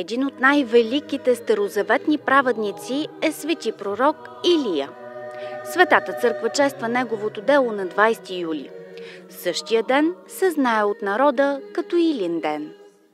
един от най-великите старозаветни праведници е свети пророк Илия. Светата църква чества неговото дело на 20 юли. Същия ден се знае от народа като Илин ден.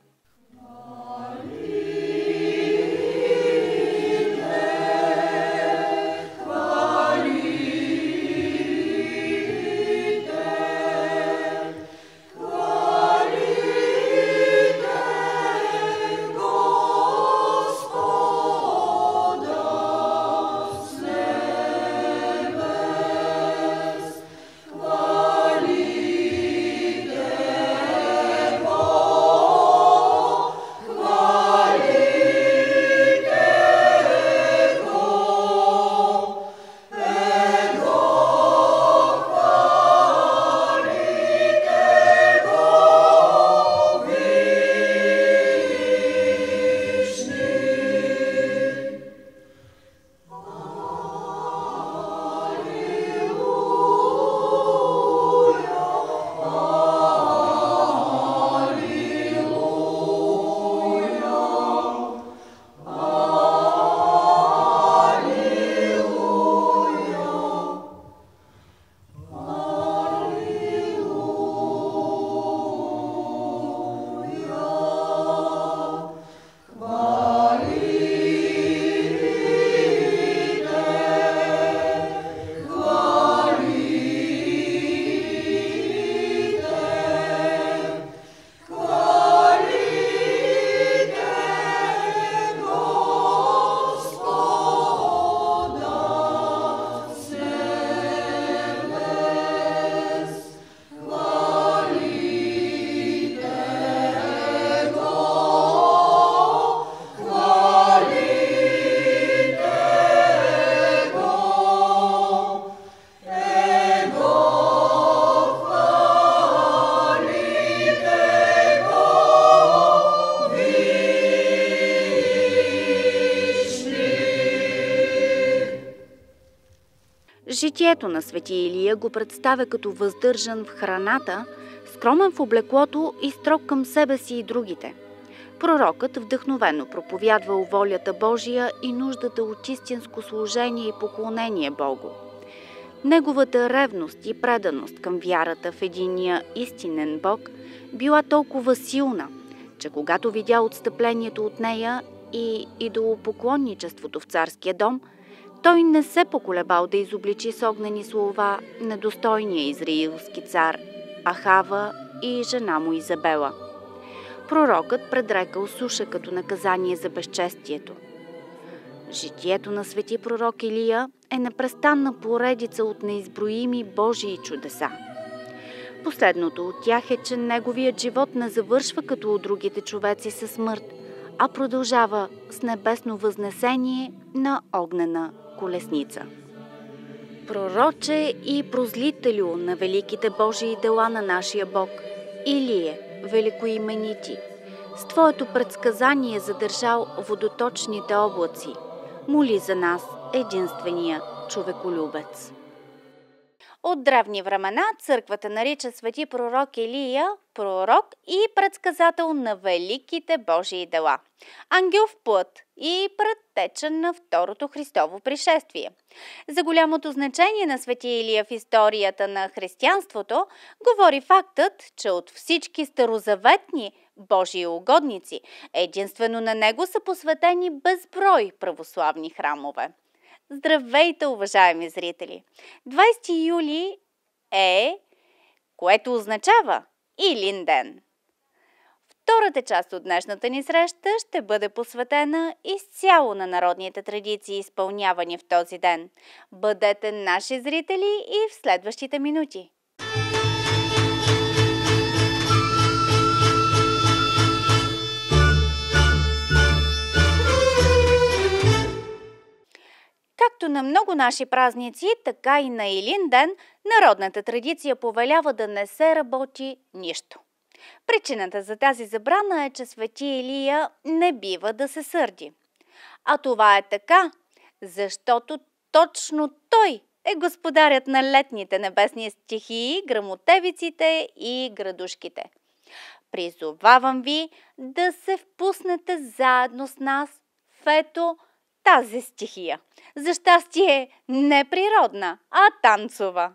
Житието на свети Илия го представя като въздържан в храната, скромен в облеклото и строг към себе си и другите. Пророкът вдъхновено проповядвал волята Божия и нуждата от истинско служение и поклонение Богу. Неговата ревност и преданост към вярата в единия истинен Бог била толкова силна, че когато видя отстъплението от нея и идолопоклонничеството в царския дом, той не се поколебал да изобличи с огнени слова недостойния израилски цар Ахава и жена му Изабела. Пророкът предрекал суша като наказание за безчестието. Житието на свети пророк Илия е непрестанна поредица от неизброими Божии чудеса. Последното от тях е, че неговият живот не завършва като у другите човеци със смърт, а продължава с небесно възнесение на огнена колесница. Пророче и прозлителю на великите Божии дела на нашия Бог, Илие, великоименити, с твоето предсказание задържал водоточните облаци, моли за нас единствения човеколюбец. От древни времена църквата нарича свети пророк Илия пророк и предсказател на великите Божии дела, ангел в плът и предтеча на второто Христово пришествие. За голямото значение на свети Илия в историята на християнството говори фактът, че от всички старозаветни Божии угодници единствено на него са посветени безброй православни храмове. Здравейте, уважаеми зрители! 20 юли е, което означава Илин ден. Втората част от днешната ни среща ще бъде посветена изцяло на народните традиции, изпълнявани в този ден. Бъдете наши зрители и в следващите минути. Както на много наши празници, така и на Илин ден, народната традиция повелява да не се работи нищо. Причината за тази забрана е, че свети Илия не бива да се сърди. А това е така, защото точно той е господарят на летните небесни стихии, гръмотевиците и градушките. призовавам ви да се впуснете заедно с нас в ето тази стихия. За щастие не природна, а танцова.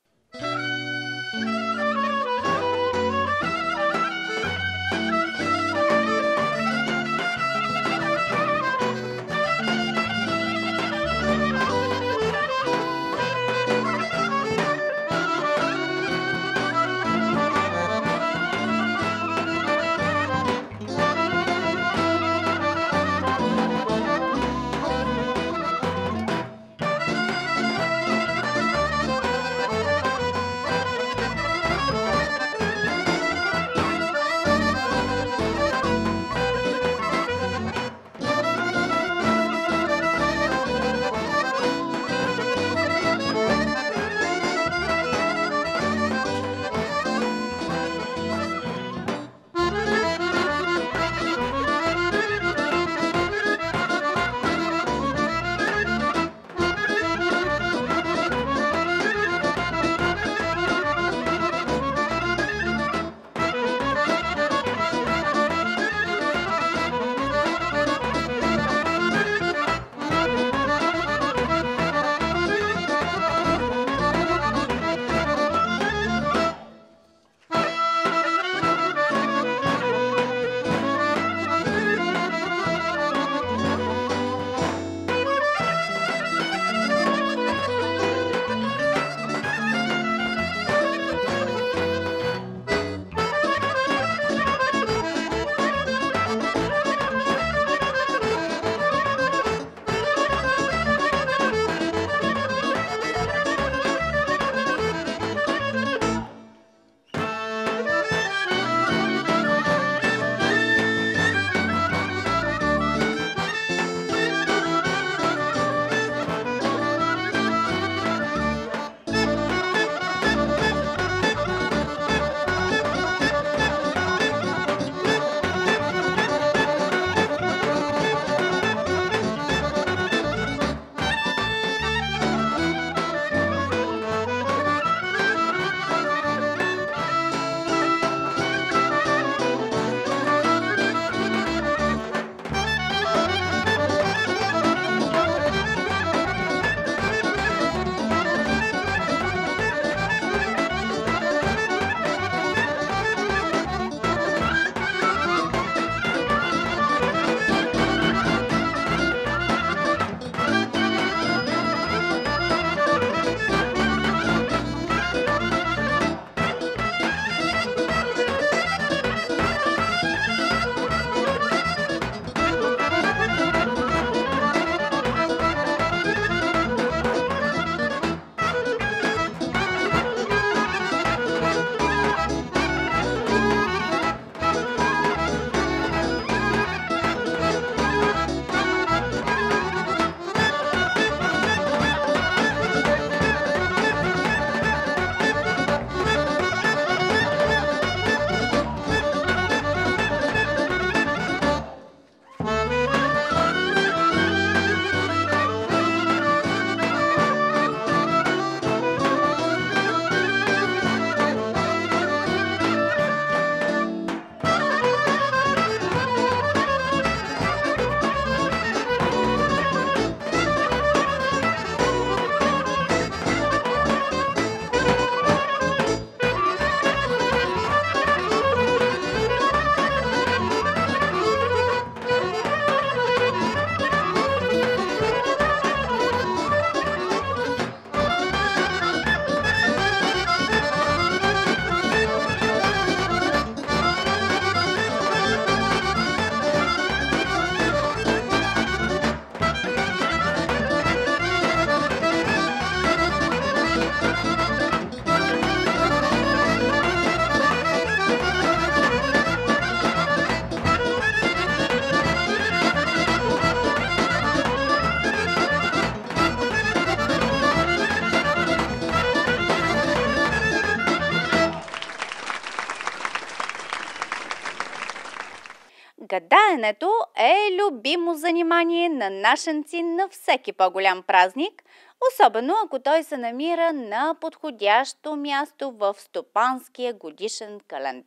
Гадаенето е любимо занимание на нашенци на всеки по-голям празник, особено ако той се намира на подходящо място в стопанския годишен календар.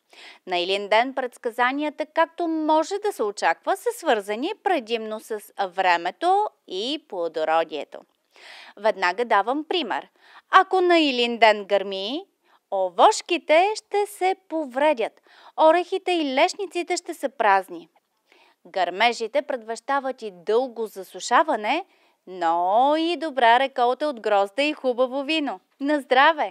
На Илинден предсказанията, както може да се очаква, са свързани предимно с времето и плодородието. Веднага давам пример. Ако на Илинден гърми, овошките ще се повредят, орехите и лешниците ще са празни. Гърмежите предвещават и дълго засушаване, но и добра реколта от грозда и хубаво вино. На здраве!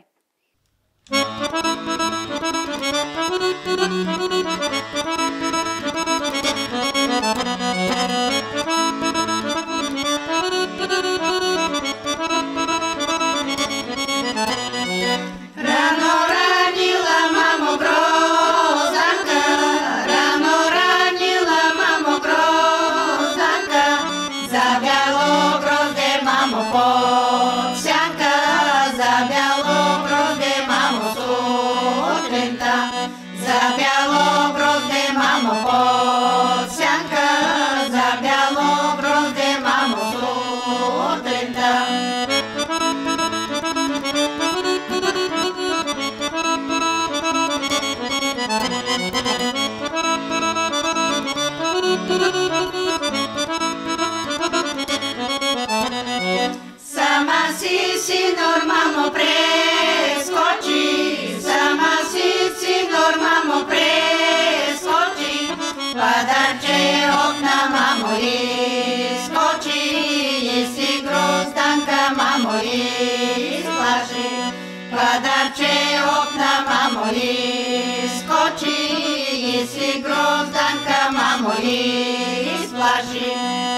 Рано ранила мамо грозданка, рано ранила мамо грозданка, за бяло грозде мамо подсянка, за бяло грозде мамо сутринта, за бяло грозде мамо подсянка, за бяло грозде мамо сутринта. Сама си нормално прескочи, сама си нормално прескочи, падарче окна мамо изскочи, и си грозданка мамо изплаши, падарче окна мамо изскочи, и си грозданка мамо изплаши.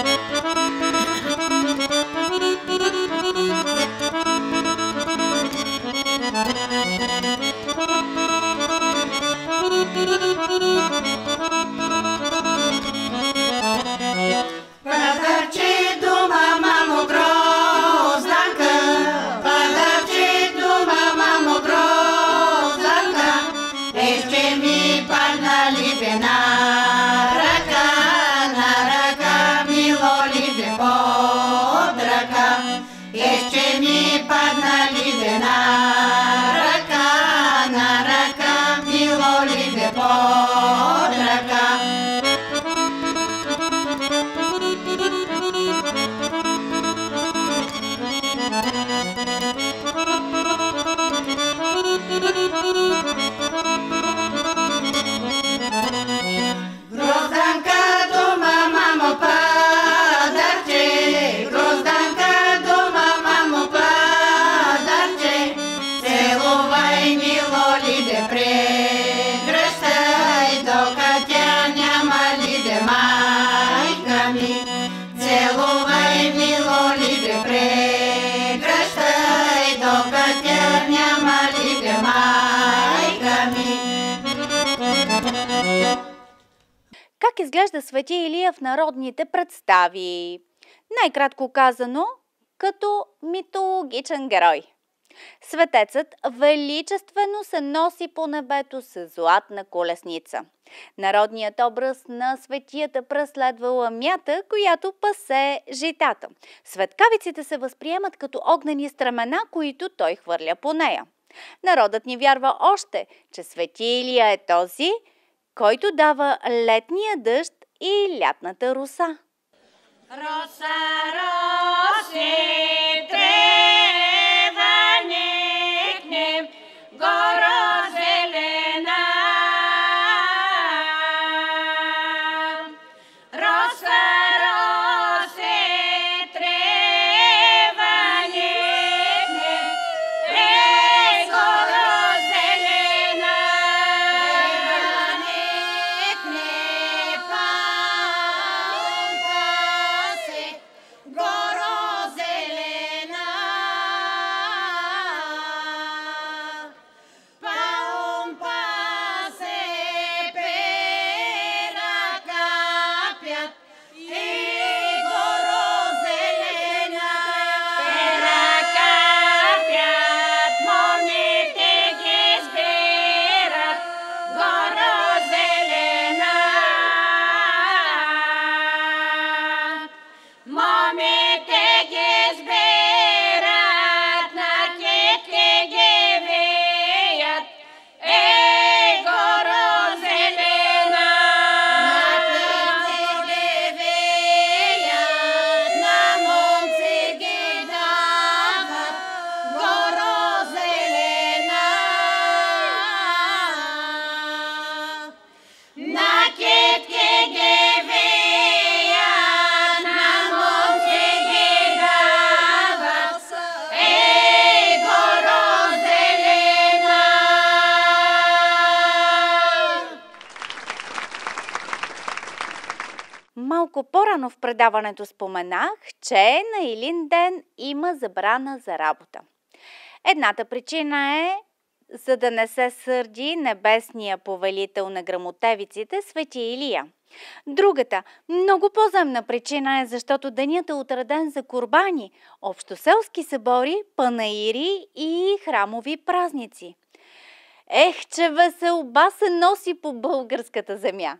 Падарче дома мамо грозданка, падарче дома мамо грозданка, еще ми падна либена ръка мило либе под ръка, еще ми падна либена ръка мило либе под ръка. Грозданка дома мамо падарче, грозданка дома мамо падарче, целувай мило либе прегръщай, докато няма либе майка ми, целувай мило либе прегръщай, докато няма либе майка ми. Как изглежда Свети Илия в народните представи? Най-кратко казано, като митологичен герой. Светецът величествено се носи по небето с златна колесница. Народният образ на светията преследва ламята, която пасе житата. Светкавиците се възприемат като огнени стремена, които той хвърля по нея. Народът ни вярва още, че Свети Илия е този, който дава летния дъжд и лятната роса. Роса, росе, трева некнем, горо зелена. Роса, росе, трева некнем, горо зелена. Горо зелена. Малко по-рано в предаването споменах, че на Илин ден има забрана за работа. Едната причина е, за да не се сърди небесния повелител на грамотевиците свети Илия. Другата, много по-земна причина е, защото денят е отреден за курбани, общоселски събори, панаири и храмови празници. Ех, че веселба се носи по българската земя!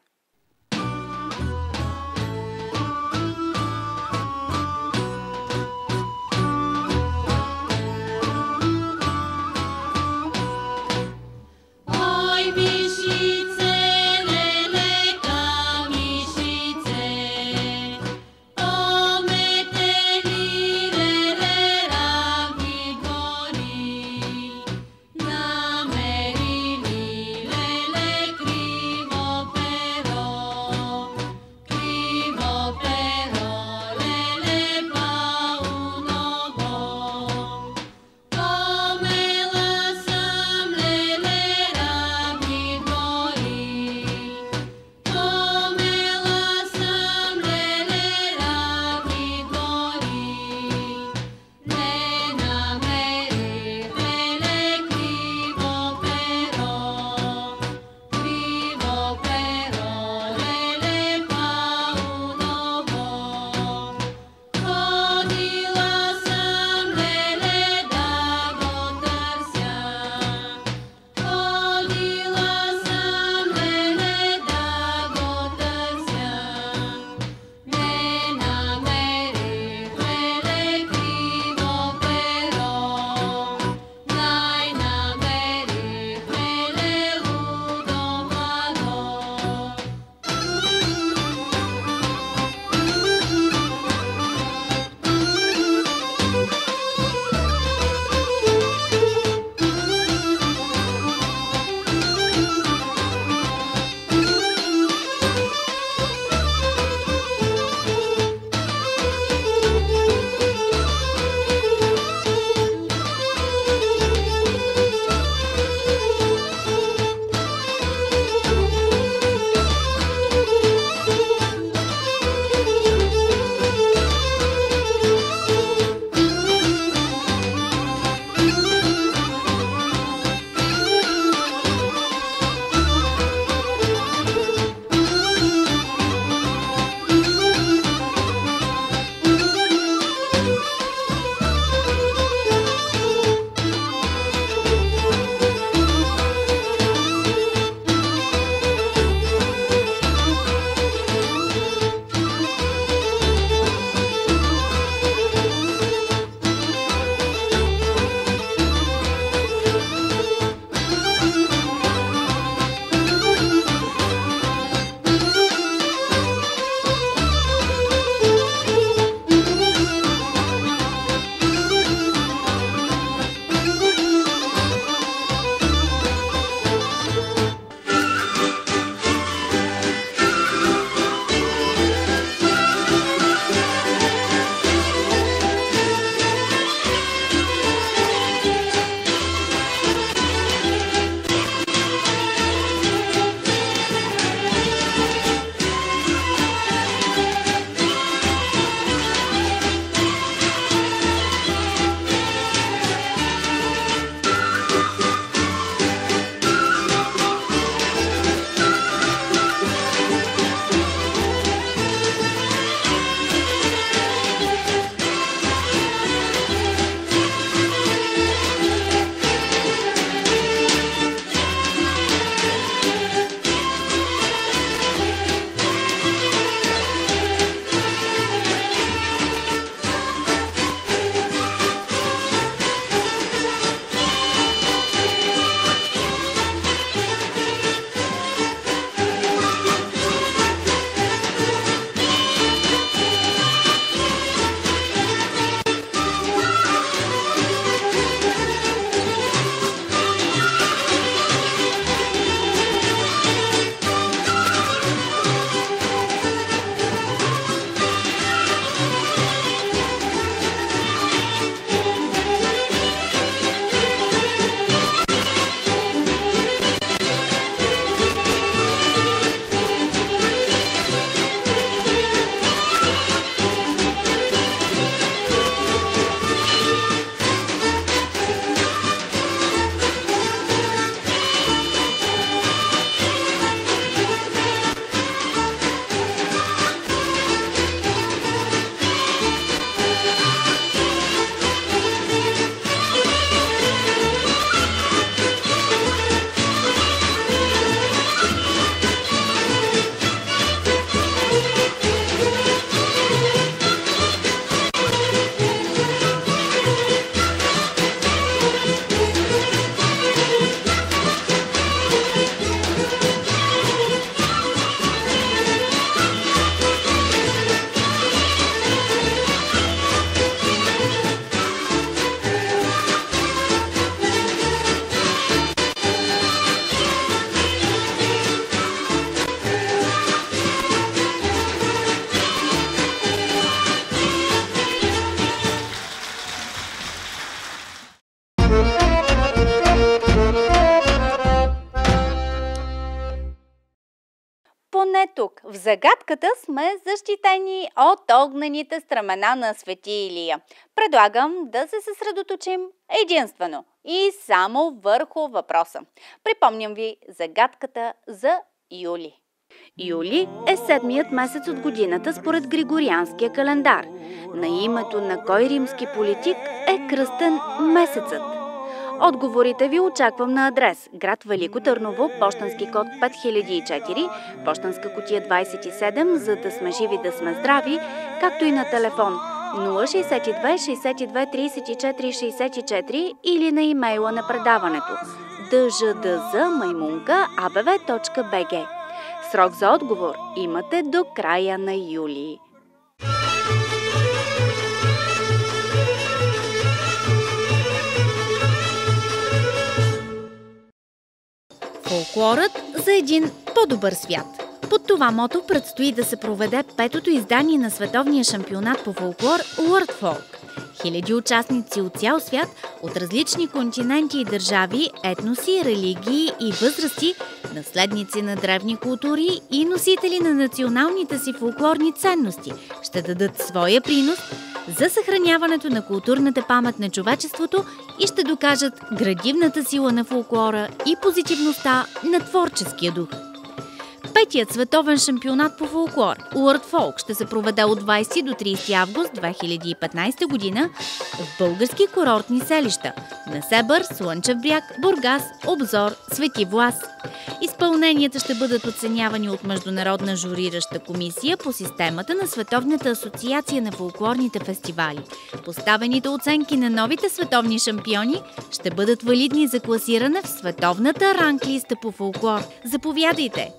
поне тук, в загадката, сме защитени от огнените стремена на Свети Илия. Предлагам да се съсредоточим единствено и само върху въпроса. Припомням ви загадката за юли. Юли е седмият месец от годината според Григорианския календар. На името на кой римски политик е кръстен месецът? Отговорите ви очаквам на адрес: град Велико Търново, пощенски код 5004, пощенска кутия 27, за да сме живи, да сме здрави, както и на телефон 062 62 34 64 или на имейла на предаването dždz@abv.bg. Срок за отговор имате до края на юли. Фолклорът за един по-добър свят. Под това мото предстои да се проведе петото издание на световния шампионат по фолклор World Folk. Хиляди участници от цял свят, от различни континенти и държави, етноси, религии и възрасти, наследници на древни култури и носители на националните си фолклорни ценности, ще дадат своя принос за съхраняването на културната памет на човечеството и ще докажат градивната сила на фолклора и позитивността на творческия дух. Петият световен шампионат по фолклор World Folk ще се проведе от 20 до 30 август 2015 година в български курортни селища – Несебър, Слънчев бряг, Бургас, Обзор, Свети Влас. Изпълненията ще бъдат оценявани от международна журираща комисия по системата на Световната асоциация на фолклорните фестивали. Поставените оценки на новите световни шампиони ще бъдат валидни за класиране в световната ранглиста по фолклор. Заповядайте!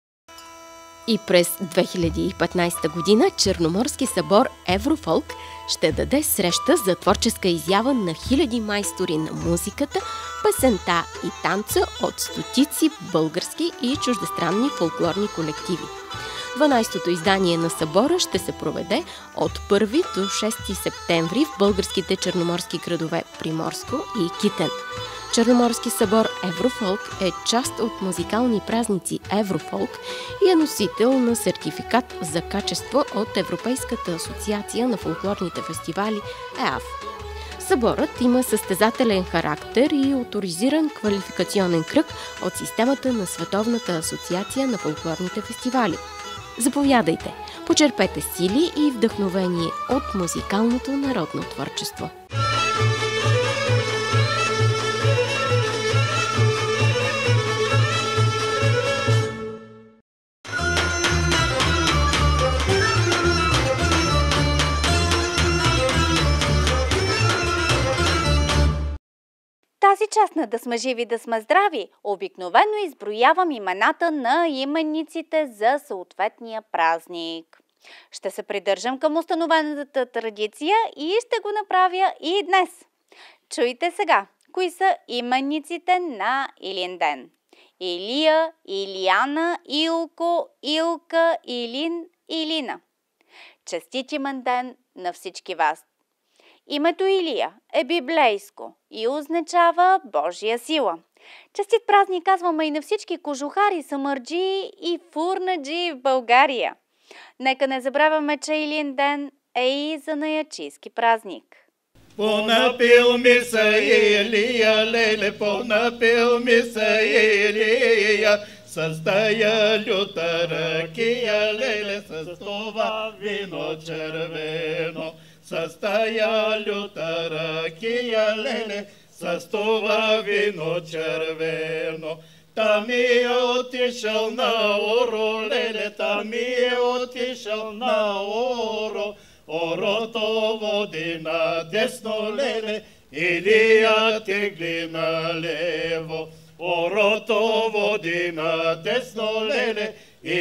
И през 2015 година Черноморски събор Еврофолк ще даде среща за творческа изява на хиляди майстори на музиката, песента и танца от стотици български и чуждестранни фолклорни колективи. 12-то издание на събора ще се проведе от 1 до 6 септември в българските черноморски градове Приморско и Китен. Черноморски събор Еврофолк е част от музикални празници Еврофолк и е носител на сертификат за качество от Европейската асоциация на фолклорните фестивали ЕАФ. Съборът има състезателен характер и оторизиран квалификационен кръг от системата на Световната асоциация на фолклорните фестивали. Заповядайте, почерпете сили и вдъхновение от музикалното народно творчество. Тази част на "Да сме живи, да сме здрави" обикновено изброявам имената на именниците за съответния празник. Ще се придържам към установената традиция и ще го направя и днес. Чуйте сега, кои са именниците на Илинден: Илия, Илияна, Илко, Илка, Илин, Илина. Честит имен ден на всички вас! Името Илия е библейско и означава Божия сила. Честит празник казваме и на всички кожухари, самърджии и фурнаджии в България. Нека не забравяме, че Илинден е и занаячийски празник. Понапил ми се Илия, леле, понапил ми се Илия, с тая люта ракия, леле, с това вино червено. С тая люта ракия, леле, с това вино червено. Та ми е отишъл на оро, леле, та ми е отишъл на оро. Орото води на десно, леле, Илия тегли на лево. Орото води на десно, леле,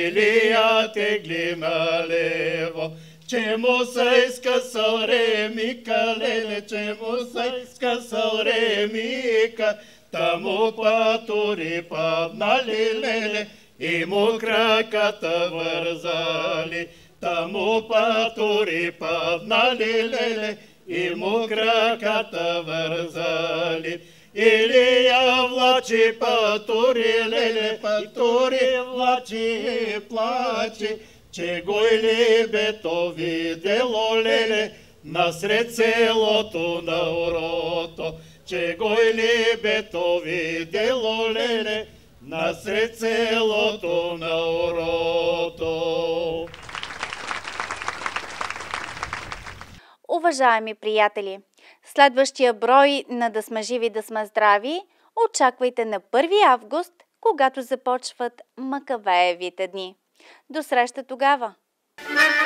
Илия тегли на лево. Че му се изкъсал ремика, леле, че му се изкъсал ремика, та му патури паднали, леле, и му краката вързали. Та му патури паднали, леле, и му краката вързали. Илия влачи пътури, леле, пътури влачи, плачи, че го или бето видело, леле, насред селото на урото, че го или бето видело, леле, насред селото на урото. Уважаеми приятели, следващия брой на Да сме живи, да сме здрави очаквайте на 1 август, когато започват Макавеевите дни. До среща тогава!